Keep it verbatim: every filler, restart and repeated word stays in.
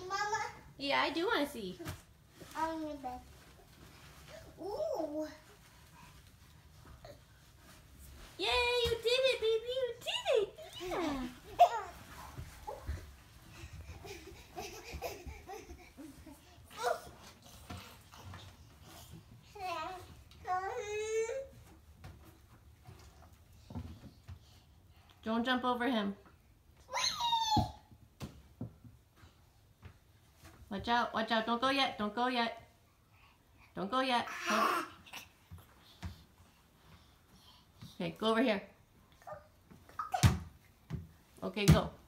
Mama? Yeah, I do want to see. On your bed. Ooh. Yay, you did it, baby. You did it. Yeah. Don't jump over him. Watch out, watch out. Don't go yet. Don't go yet. Don't go yet. Don't. Okay, go over here. Okay, go.